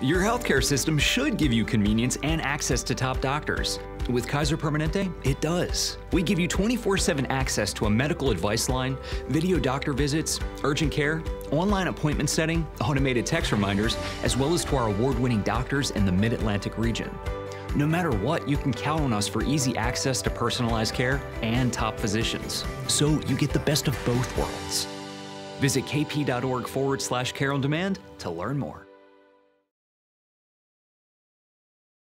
Your healthcare system should give you convenience and access to top doctors. With Kaiser Permanente, it does. We give you 24/7 access to a medical advice line, video doctor visits, urgent care, online appointment setting, automated text reminders, as well as to our award-winning doctors in the Mid-Atlantic region. No matter what, you can count on us for easy access to personalized care and top physicians. So you get the best of both worlds. Visit kp.org/care on demand to learn more.